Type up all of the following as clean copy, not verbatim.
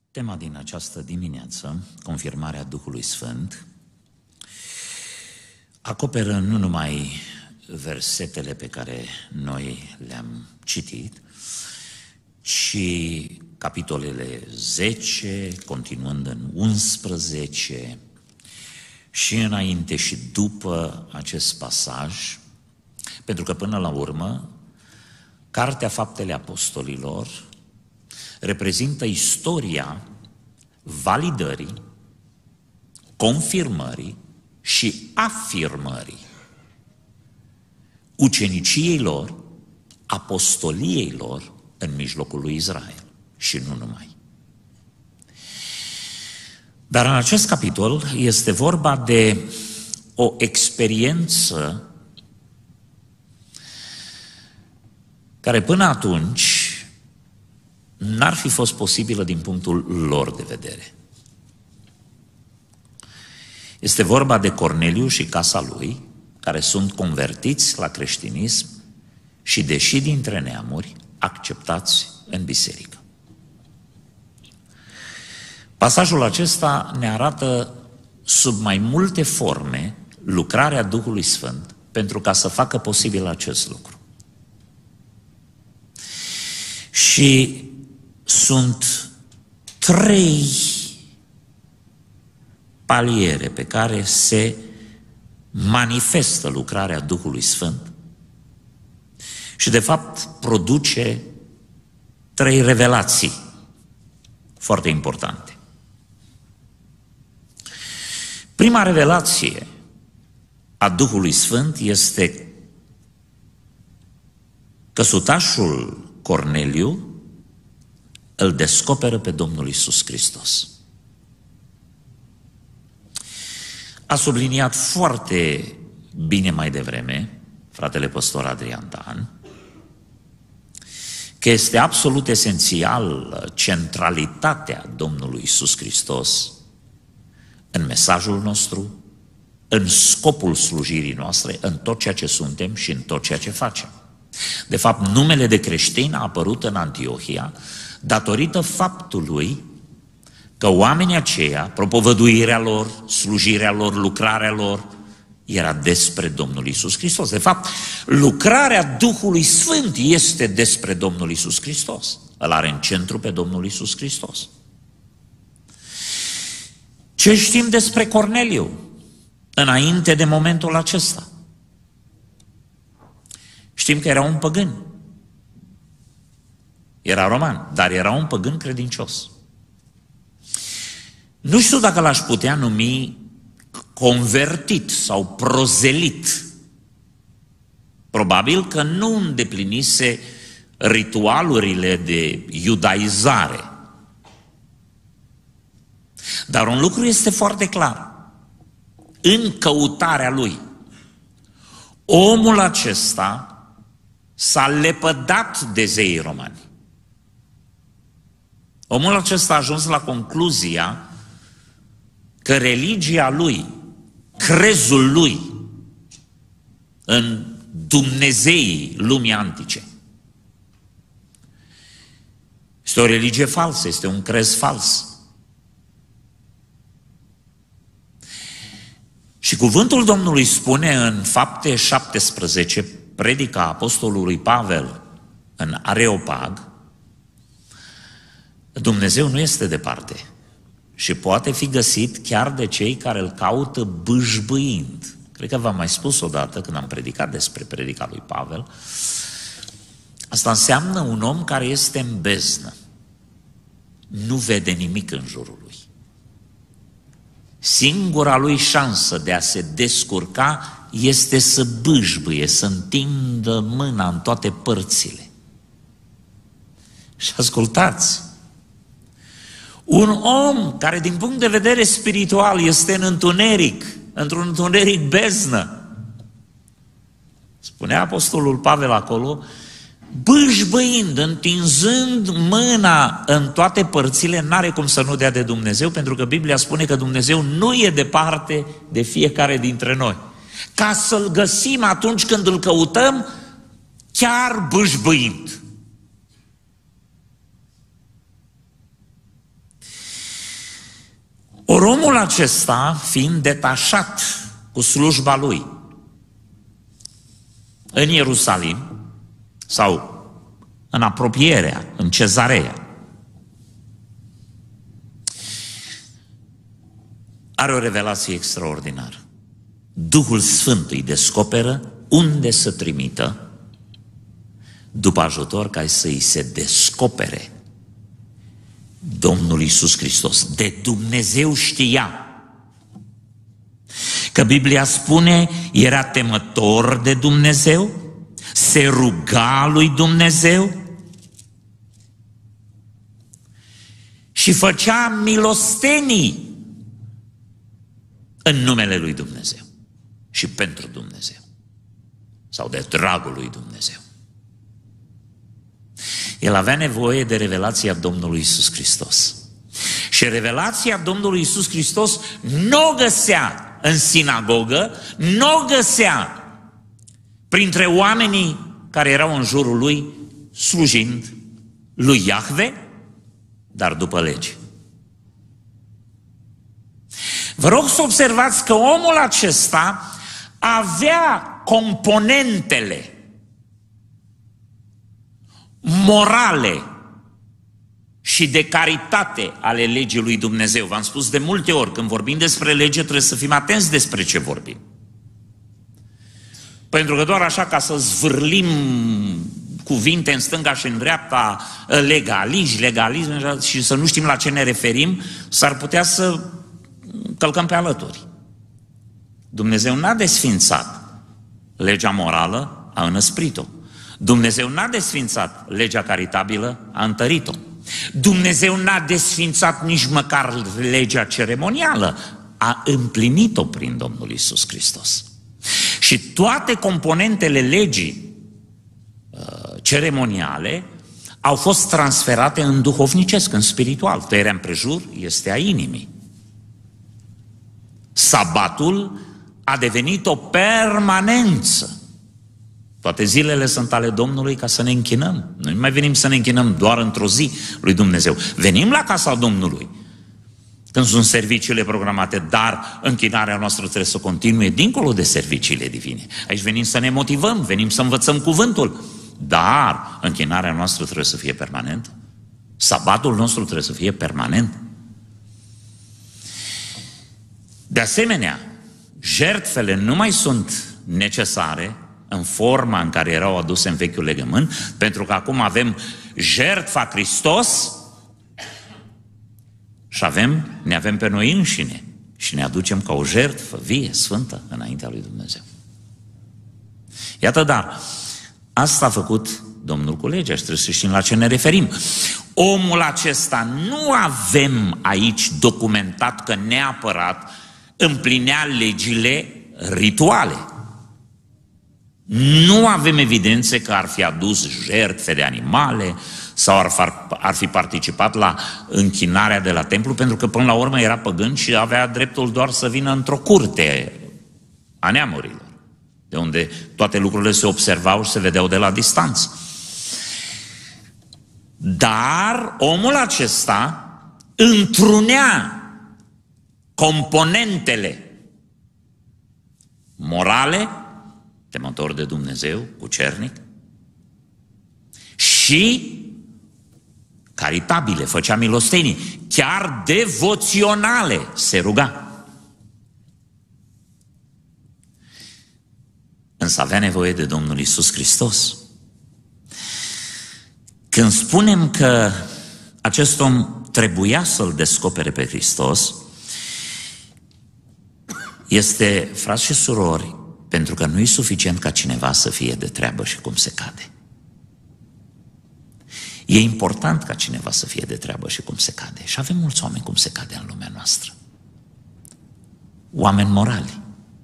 Tema din această dimineață, confirmarea Duhului Sfânt, acoperă nu numai versetele pe care noi le-am citit, ci capitolele 10, continuând în 11 și înainte și după acest pasaj, pentru că până la urmă, Cartea Faptele Apostolilor reprezintă istoria validării, confirmării și afirmării uceniciei lor, apostoliei lor în mijlocul lui Israel și nu numai. Dar în acest capitol este vorba de o experiență care până atunci n-ar fi fost posibilă din punctul lor de vedere. Este vorba de Corneliu și casa lui, care sunt convertiți la creștinism și, deși dintre neamuri, acceptați în biserică. Pasajul acesta ne arată sub mai multe forme lucrarea Duhului Sfânt pentru ca să facă posibil acest lucru. Și sunt 3 paliere pe care se manifestă lucrarea Duhului Sfânt și de fapt produce 3 revelații foarte importante. Prima revelație a Duhului Sfânt este că sutașul Corneliu îl descoperă pe Domnul Iisus Hristos. A subliniat foarte bine mai devreme fratele păstor Adrian Dan că este absolut esențial centralitatea Domnului Iisus Hristos în mesajul nostru, în scopul slujirii noastre, în tot ceea ce suntem și în tot ceea ce facem. De fapt, numele de creștin a apărut în Antiohia datorită faptului că oamenii aceia, propovăduirea lor, slujirea lor, lucrarea lor, era despre Domnul Iisus Hristos. De fapt, lucrarea Duhului Sfânt este despre Domnul Iisus Hristos. Îl are în centru pe Domnul Iisus Hristos. Ce știm despre Corneliu înainte de momentul acesta? Știm că era un păgân. Era roman, dar era un păgân credincios. Nu știu dacă l-aș putea numi convertit sau prozelit. Probabil că nu îndeplinise ritualurile de iudaizare. Dar un lucru este foarte clar. În căutarea lui, omul acesta s-a lepădat de zeii romani. Omul acesta a ajuns la concluzia că religia lui, crezul lui în Dumnezeii lumii antice este o religie falsă, este un crez fals. Și cuvântul Domnului spune în Fapte 17, predica apostolului Pavel în Areopag, Dumnezeu nu este departe și poate fi găsit chiar de cei care îl caută bâșbâind. Cred că v-am mai spus odată când am predicat despre predica lui Pavel. Asta înseamnă un om care este în beznă. Nu vede nimic în jurul lui. Singura lui șansă de a se descurca este să bâșbâie, să întindă mâna în toate părțile. Și ascultați, un om care din punct de vedere spiritual este în întuneric, într-un întuneric beznă, spunea apostolul Pavel acolo, bâșbâind, întinzând mâna în toate părțile, n-are cum să nu dea de Dumnezeu, pentru că Biblia spune că Dumnezeu nu e departe de fiecare dintre noi. Ca să-L găsim atunci când îl căutăm, chiar bâșbâind. Ori omul acesta, fiind detașat cu slujba lui în Ierusalim sau în apropierea, în Cezarea, are o revelație extraordinară. Duhul Sfânt îi descoperă unde să trimită după ajutor ca să-i se descopere Domnul Iisus Hristos. De Dumnezeu știa că Biblia spune era temător de Dumnezeu, se ruga lui Dumnezeu și făcea milostenii în numele lui Dumnezeu și pentru Dumnezeu sau de dragul lui Dumnezeu. El avea nevoie de revelația Domnului Iisus Hristos. Și revelația Domnului Iisus Hristos nu o găsea în sinagogă, nu o găsea printre oamenii care erau în jurul lui slujind lui Iahve, dar după lege. Vă rog să observați că omul acesta avea componentele morale și de caritate ale legii lui Dumnezeu. V-am spus de multe ori, când vorbim despre lege, trebuie să fim atenți despre ce vorbim. Pentru că doar așa ca să zvârlim cuvinte în stânga și în dreapta, legalism și să nu știm la ce ne referim, s-ar putea să călcăm pe alături. Dumnezeu n-a desfințat legea morală, a înăsprit-o. Dumnezeu n-a desfințat legea caritabilă, a întărit-o. Dumnezeu n-a desfințat nici măcar legea ceremonială, a împlinit-o prin Domnul Iisus Hristos. Și toate componentele legii ceremoniale au fost transferate în duhovnicesc, în spiritual. Tăierea împrejur este a inimii. Sabatul a devenit o permanență. Toate zilele sunt ale Domnului ca să ne închinăm. Noi nu mai venim să ne închinăm doar într-o zi lui Dumnezeu. Venim la casa Domnului când sunt serviciile programate, dar închinarea noastră trebuie să continue dincolo de serviciile divine. Aici venim să ne motivăm, venim să învățăm cuvântul, dar închinarea noastră trebuie să fie permanentă. Sabatul nostru trebuie să fie permanent. De asemenea, jertfele nu mai sunt necesare în forma în care erau aduse în vechiul legământ, pentru că acum avem jertfa Hristos și ne avem pe noi înșine și ne aducem ca o jertfă vie, sfântă, înaintea lui Dumnezeu. Iată, dar asta a făcut Domnul cu legea și trebuie să știm la ce ne referim. Omul acesta nu avem aici documentat că neapărat împlinea legile rituale. Nu avem evidențe că ar fi adus jertfe de animale sau ar fi participat la închinarea de la templu, pentru că până la urmă era păgân și avea dreptul doar să vină într-o curte a neamurilor, de unde toate lucrurile se observau și se vedeau de la distanță. Dar omul acesta întrunea componentele morale, temător de Dumnezeu, cucernic, și caritabile, făcea milostenii, chiar devoționale, se ruga. Însă avea nevoie de Domnul Iisus Hristos. Când spunem că acest om trebuia să-L descopere pe Hristos, este, frați și surori, pentru că nu e suficient ca cineva să fie de treabă și cum se cade. E important ca cineva să fie de treabă și cum se cade. Și avem mulți oameni cum se cade în lumea noastră. Oameni morali,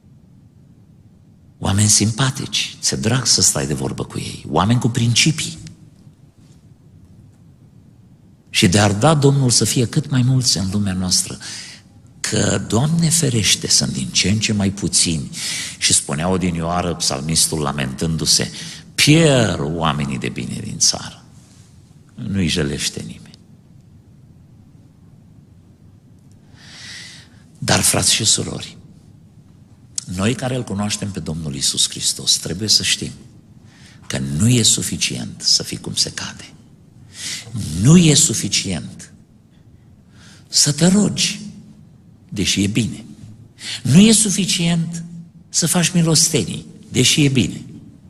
oameni simpatici, ți-e drag să stai de vorbă cu ei, oameni cu principii. Și de-ar da Domnul să fie cât mai mulți în lumea noastră, că, Doamne ferește, sunt din ce în ce mai puțini. Și spunea odinioară psalmistul lamentându-se, pierd oamenii de bine din țară. Nu-i jelește nimeni. Dar, frați și surori, noi care îl cunoaștem pe Domnul Iisus Hristos, trebuie să știm că nu e suficient să fii cum se cade. Nu e suficient să te rogi, deși e bine. Nu e suficient să faci milostenii, deși e bine.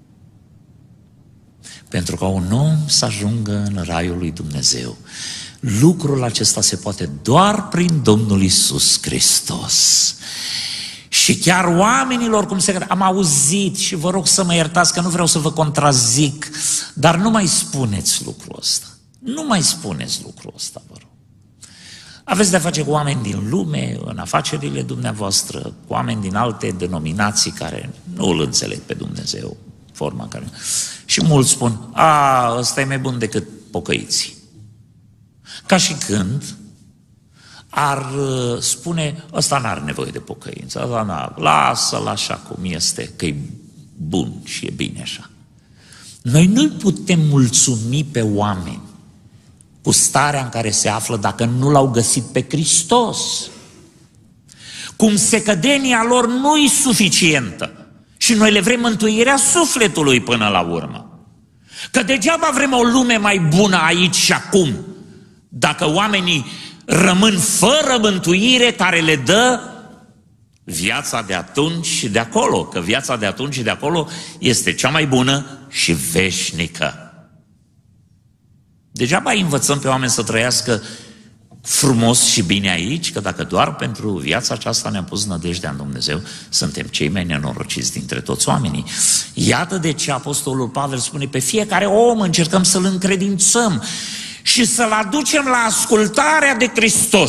Pentru ca un om să ajungă în raiul lui Dumnezeu, lucrul acesta se poate doar prin Domnul Iisus Hristos. Și chiar oamenilor, cum se crede, am auzit și vă rog să mă iertați că nu vreau să vă contrazic, dar nu mai spuneți lucrul ăsta. Nu mai spuneți lucrul ăsta, vă rog. Aveți de-a face cu oameni din lume, în afacerile dumneavoastră, cu oameni din alte denominații care nu îl înțeleg pe Dumnezeu, forma care... Și mulți spun, ăsta e mai bun decât pocăiții. Ca și când ar spune, ăsta n-are nevoie de pocăință, lasă-l așa cum este, că e bun și e bine așa. Noi nu putem mulțumi pe oameni cu starea în care se află dacă nu l-au găsit pe Hristos. Cum secădenia lor nu-i suficientă și noi le vrem mântuirea sufletului până la urmă. Că degeaba vrem o lume mai bună aici și acum, dacă oamenii rămân fără mântuire care le dă viața de atunci și de acolo, că viața de atunci și de acolo este cea mai bună și veșnică. Degeaba învățăm pe oameni să trăiască frumos și bine aici, că dacă doar pentru viața aceasta ne-am pus nădejdea în Dumnezeu, suntem cei mai nenorociți dintre toți oamenii. Iată de ce Apostolul Pavel spune, pe fiecare om încercăm să-l încredințăm și să-l aducem la ascultarea de Hristos.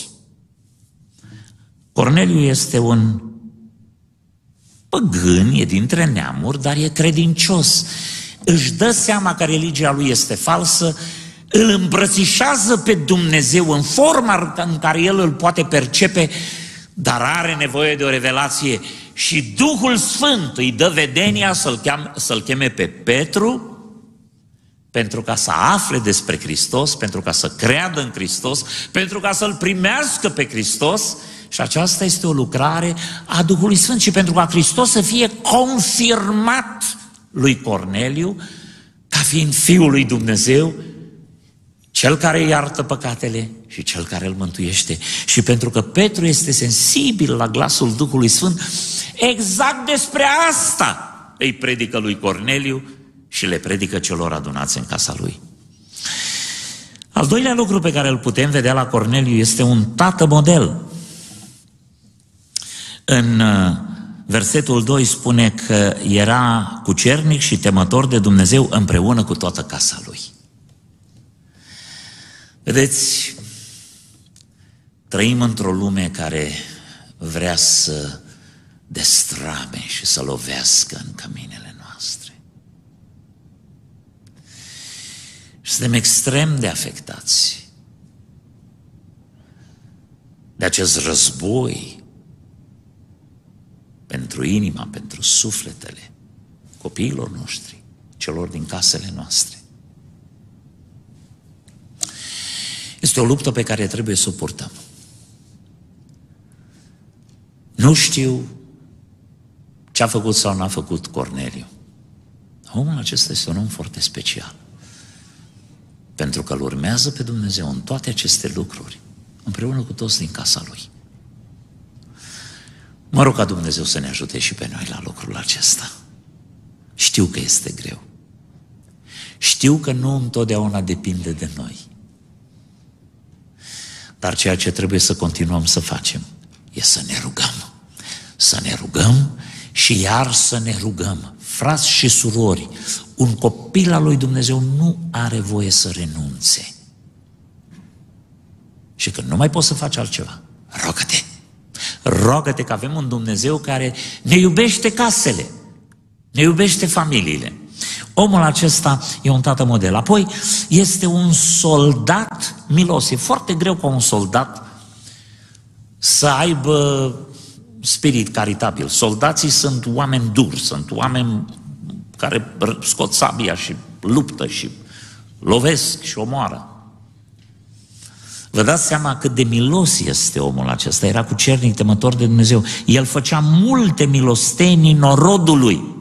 Corneliu este un păgân, e dintre neamuri, dar e credincios. Își dă seama că religia lui este falsă, îl îmbrățișează pe Dumnezeu în forma în care el îl poate percepe, dar are nevoie de o revelație și Duhul Sfânt îi dă vedenia să-l cheme pe Petru pentru ca să afle despre Hristos, pentru ca să creadă în Hristos, pentru ca să-L primească pe Hristos. Și aceasta este o lucrare a Duhului Sfânt și pentru ca Hristos să fie confirmat lui Corneliu ca fiind Fiul lui Dumnezeu, Cel care iartă păcatele și Cel care îl mântuiește. Și pentru că Petru este sensibil la glasul Duhului Sfânt, exact despre asta îi predică lui Corneliu și le predică celor adunați în casa lui. Al doilea lucru pe care îl putem vedea la Corneliu este un tată model. În versetul 2 spune că era cucernic și temător de Dumnezeu împreună cu toată casa lui. Vedeți, trăim într-o lume care vrea să destrame și să lovească în căminele noastre. Și suntem extrem de afectați de acest război pentru inima, pentru sufletele copiilor noștri, celor din casele noastre. Este o luptă pe care trebuie să o purtăm. Nu știu ce a făcut sau n-a făcut Corneliu. Omul acesta este un om foarte special. Pentru că îl urmează pe Dumnezeu în toate aceste lucruri, împreună cu toți din casa lui. Mă rog ca Dumnezeu să ne ajute și pe noi la lucrul acesta. Știu că este greu. Știu că nu întotdeauna depinde de noi. Dar ceea ce trebuie să continuăm să facem e să ne rugăm. Să ne rugăm și iar să ne rugăm. Frați și surori, un copil al lui Dumnezeu nu are voie să renunțe. Și când nu mai poți să faci altceva, rogă-te. Rogă-te că avem un Dumnezeu care ne iubește casele, ne iubește familiile. Omul acesta e un tată model. Apoi este un soldat milos. E foarte greu ca un soldat să aibă spirit caritabil. Soldații sunt oameni duri, sunt oameni care scot sabia și luptă și lovesc și omoară. Vă dați seama cât de milos este omul acesta, era cucernic, temător de Dumnezeu. El făcea multe milostenii norodului.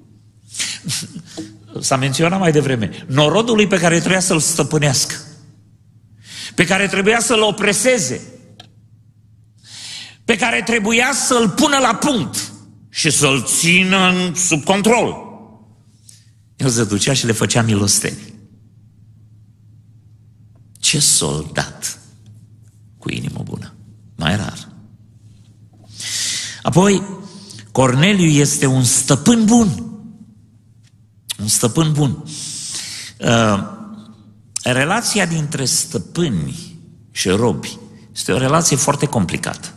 S-a menționat mai devreme, norodului pe care trebuia să-l stăpânească, pe care trebuia să-l opreseze, pe care trebuia să-l pună la punct și să-l țină sub control. El se ducea și le făcea milosteni. Ce soldat cu inimă bună, mai rar. Apoi, Corneliu este un stăpân bun. Un stăpân bun. Relația dintre stăpâni și robi este o relație foarte complicată.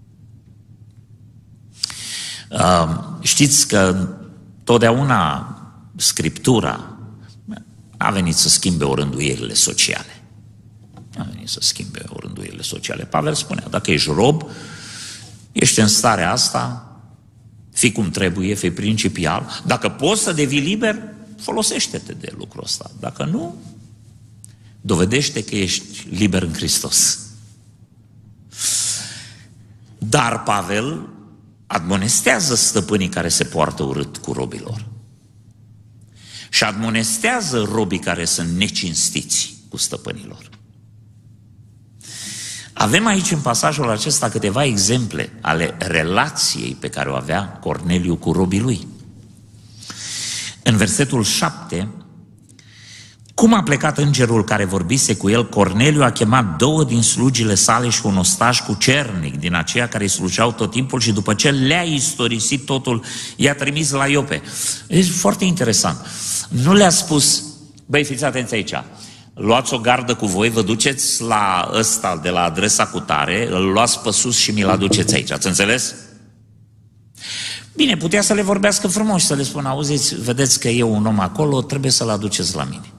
Știți că totdeauna Scriptura a venit să schimbe orânduielile sociale. A venit să schimbe orânduielile sociale. Pavel spunea, dacă ești rob, ești în starea asta, fii cum trebuie, fii principial. Dacă poți să devii liber, folosește-te de lucrul ăsta. Dacă nu, dovedește că ești liber în Hristos. Dar Pavel admonestează stăpânii care se poartă urât cu robilor. Și admonestează robii care sunt necinstiți cu stăpânilor. Avem aici în pasajul acesta câteva exemple ale relației pe care o avea Corneliu cu robii lui. În versetul 7, cum a plecat îngerul care vorbise cu el, Corneliu a chemat 2 din slugile sale și un ostaș cucernic din aceia care îi slujeau tot timpul și după ce le-a istorisit totul, i-a trimis la Iope. E foarte interesant. Nu le-a spus, băi, fiți atenți aici, luați o gardă cu voi, vă duceți la ăsta de la adresa cutare, îl luați pe sus și mi-l aduceți aici, ați înțeles? Bine, putea să le vorbească frumos și să le spună, auziți, vedeți că e un om acolo, trebuie să-l aduceți la mine.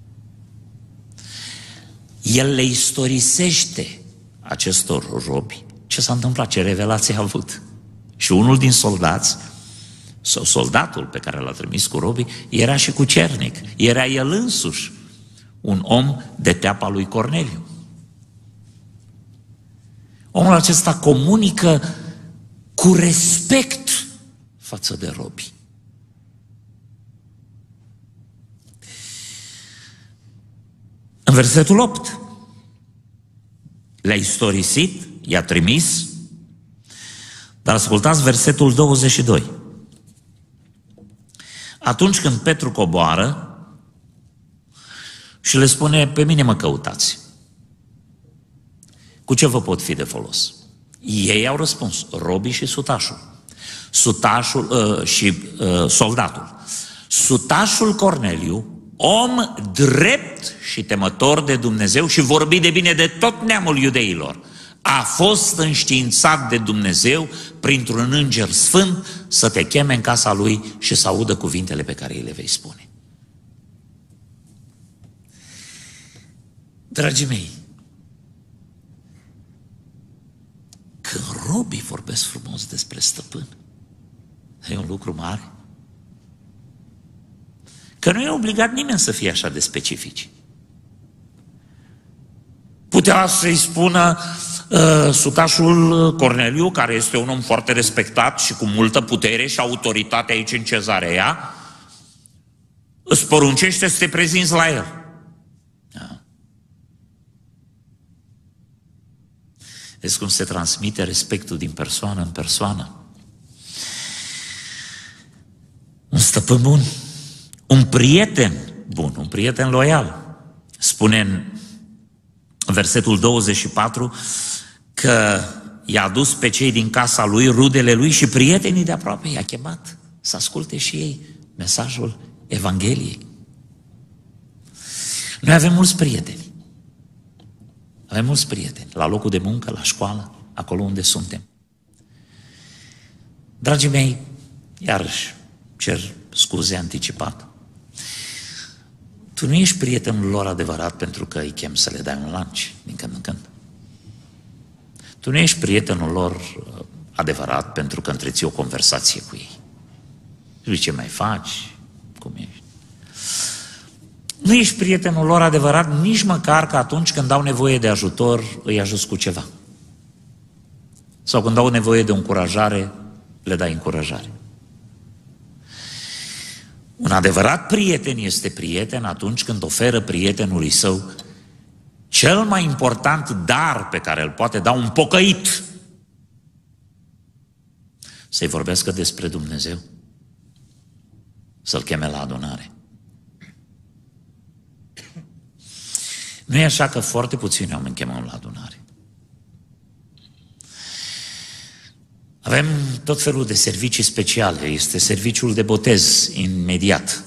El le istorisește acestor robi ce s-a întâmplat, ce revelație a avut. Și unul din soldați, sau soldatul pe care l-a trimis cu robii, era și cucernic, era el însuși un om de teapa lui Corneliu. Omul acesta comunică cu respect față de robi. În versetul 8, le-a istorisit, i-a trimis, dar ascultați versetul 22. Atunci când Petru coboară și le spune, pe mine mă căutați, cu ce vă pot fi de folos? Ei au răspuns, robii și soldatul. Sutașul Corneliu, om drept și temător de Dumnezeu și vorbi de bine de tot neamul iudeilor, a fost înștiințat de Dumnezeu printr-un înger sfânt să te cheme în casa lui și să audă cuvintele pe care îi le vei spune. Dragii mei, când robii vorbesc frumos despre stăpân, e un lucru mare. Că nu e obligat nimeni să fie așa de specifici. Putea să-i spună sutașul Corneliu, care este un om foarte respectat și cu multă putere și autoritate aici în Cezarea, îți poruncește să te prezinți la el. Da. Vezi cum se transmite respectul din persoană în persoană. Un stăpân bun, un prieten bun, un prieten loial. Spune în versetul 24 că i-a adus pe cei din casa lui, rudele lui și prietenii de aproape, i-a chemat să asculte și ei mesajul Evangheliei. Noi avem mulți prieteni. Avem mulți prieteni la locul de muncă, la școală, acolo unde suntem. Dragii mei, iarăși cer scuze anticipat. Tu nu ești prietenul lor adevărat pentru că îi chem să le dai un lunch din când în când. Tu nu ești prietenul lor adevărat pentru că întreții o conversație cu ei. Și ce mai faci? Cum ești? nu ești prietenul lor adevărat nici măcar că atunci când au nevoie de ajutor îi ajuți cu ceva. Sau când au nevoie de o încurajare, le dai încurajare. Un adevărat prieten este prieten atunci când oferă prietenului său cel mai important dar pe care îl poate da un pocăit. Să-i vorbească despre Dumnezeu, să-l cheme la adunare. Nu e așa că foarte puțini oameni chemăm la adunare. Avem tot felul de servicii speciale. Este serviciul de botez imediat.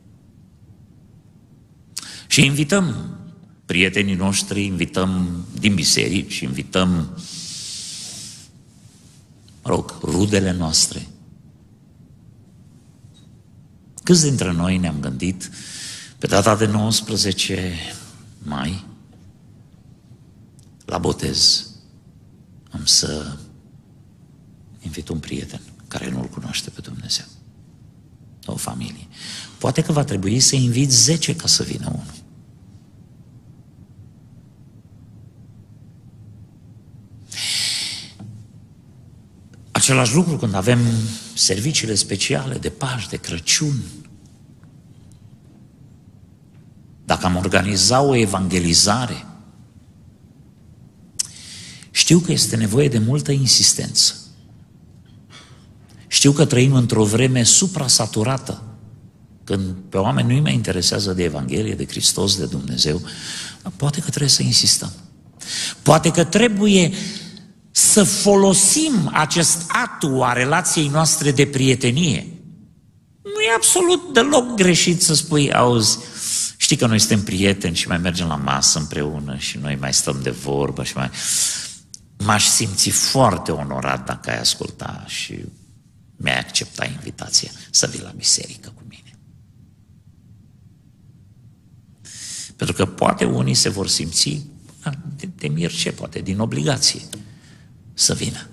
Și invităm prietenii noștri, invităm din biserici, invităm, rudele noastre. Câți dintre noi ne-am gândit pe data de 19 mai la botez am să invit un prieten care nu-L cunoaște pe Dumnezeu, o familie. Poate că va trebui să invit 10 ca să vină unul. Același lucru când avem serviciile speciale de Paști, de Crăciun. Dacă am organiza o evangelizare, știu că este nevoie de multă insistență. Știu că trăim într-o vreme suprasaturată, când pe oameni nu-i mai interesează de Evanghelie, de Hristos, de Dumnezeu. Poate că trebuie să insistăm. Poate că trebuie să folosim acest atu a relației noastre de prietenie. Nu e absolut deloc greșit să spui, auzi, știi că noi suntem prieteni și mai mergem la masă împreună și noi mai stăm de vorbă și mai... M-aș simți foarte onorat dacă ai asculta și mi-ai accepta invitația să vii la biserică cu mine. Pentru că poate unii se vor simți de mirce, poate din obligație să vină.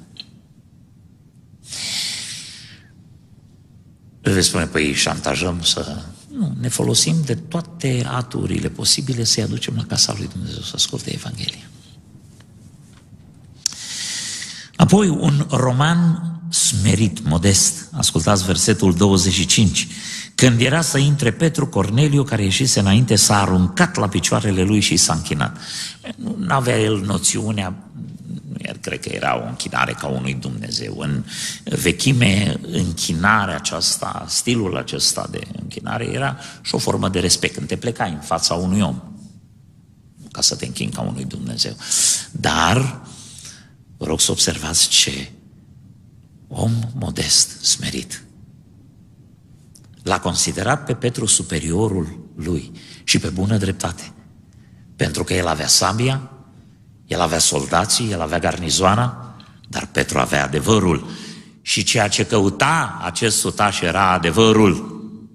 Veți spune, păi șantajăm să... Nu, ne folosim de toate aturile posibile să-i aducem la casa lui Dumnezeu să asculte Evanghelia. Apoi un roman smerit, modest. Ascultați versetul 25. Când era să intre Petru, Corneliu, care ieșise înainte, s-a aruncat la picioarele lui și s-a închinat. Nu avea el noțiunea, el cred că era o închinare ca unui Dumnezeu. În vechime, închinarea aceasta, stilul acesta de închinare era și o formă de respect. Când te plecai în fața unui om, ca să te închini ca unui Dumnezeu. Dar vă rog să observați ce om modest, smerit. L-a considerat pe Petru superiorul lui și pe bună dreptate. Pentru că el avea sabia, el avea soldații, el avea garnizoana, dar Petru avea adevărul. Și ceea ce căuta acest sutaș era adevărul.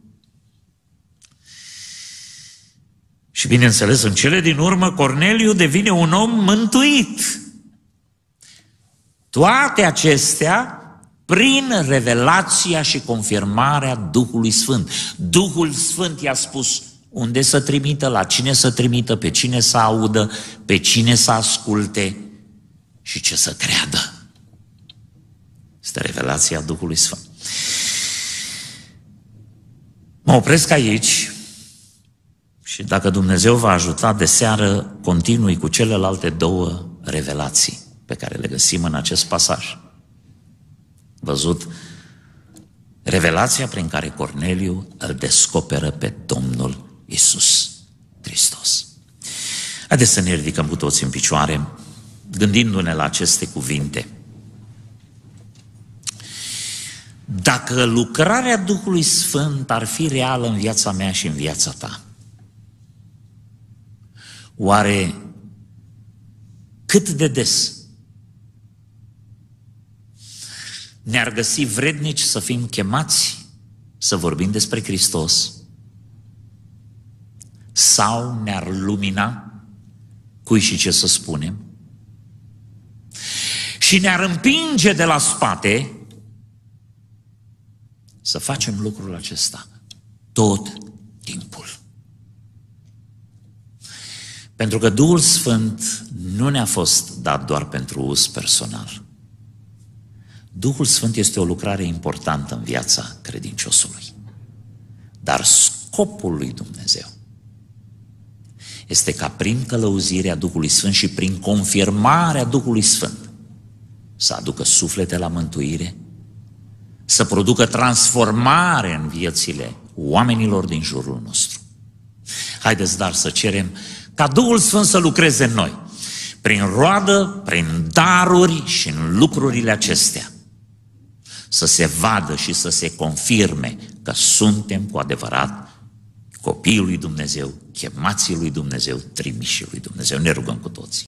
Și bineînțeles, în cele din urmă, Corneliu devine un om mântuit. Toate acestea prin revelația și confirmarea Duhului Sfânt. Duhul Sfânt i-a spus unde să trimită, la cine să trimită, pe cine să audă, pe cine să asculte și ce să creadă. Este revelația Duhului Sfânt. Mă opresc aici și dacă Dumnezeu va ajuta, de seară continui cu celelalte două revelații pe care le găsim în acest pasaj. Văzut? Revelația prin care Corneliu îl descoperă pe Domnul Iisus Hristos. Haideți să ne ridicăm cu toți în picioare, gândindu-ne la aceste cuvinte. Dacă lucrarea Duhului Sfânt ar fi reală în viața mea și în viața ta, oare cât de des ne-ar găsi vrednici să fim chemați să vorbim despre Hristos sau ne-ar lumina cui și ce să spunem și ne-ar împinge de la spate să facem lucrul acesta tot timpul. Pentru că Duhul Sfânt nu ne-a fost dat doar pentru uz personal. Duhul Sfânt este o lucrare importantă în viața credinciosului. Dar scopul lui Dumnezeu este ca prin călăuzirea Duhului Sfânt și prin confirmarea Duhului Sfânt să aducă suflete la mântuire, să producă transformare în viețile oamenilor din jurul nostru. Haideți dar să cerem ca Duhul Sfânt să lucreze în noi, prin roadă, prin daruri și în lucrurile acestea, să se vadă și să se confirme că suntem cu adevărat copiii lui Dumnezeu, chemații lui Dumnezeu, trimișii lui Dumnezeu. Ne rugăm cu toții.